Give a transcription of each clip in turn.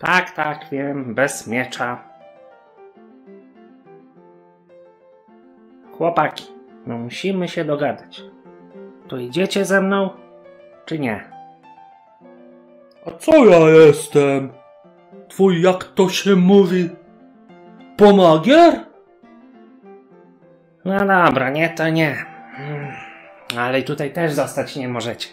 Tak, wiem, bez miecza. Chłopaki, no musimy się dogadać. To idziecie ze mną, czy nie? A co ja jestem? Twój, jak to się mówi, pomagier? No dobra, nie to nie. Ale tutaj też zostać nie możecie.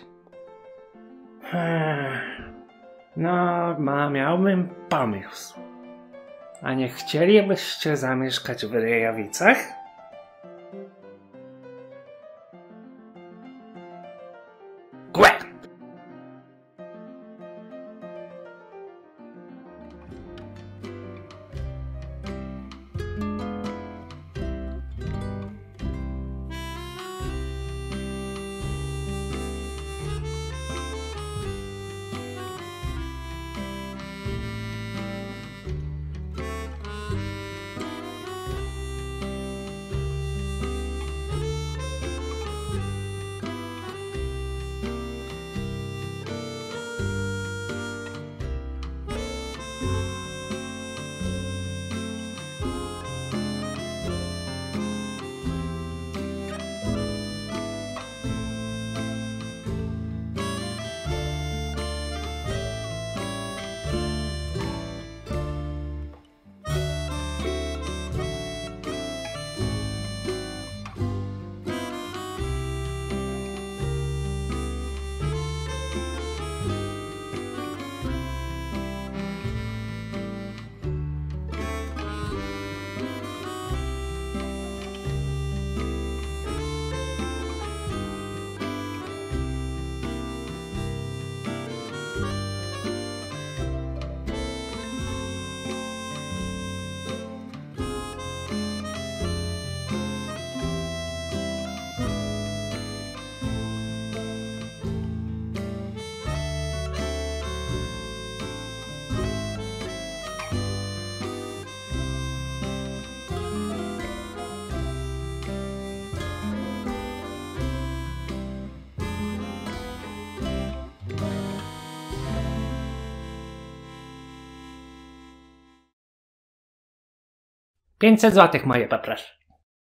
No, miałbym pomysł. A nie chcielibyście zamieszkać w Ryjowicach? Głę! $500 moje poproszę.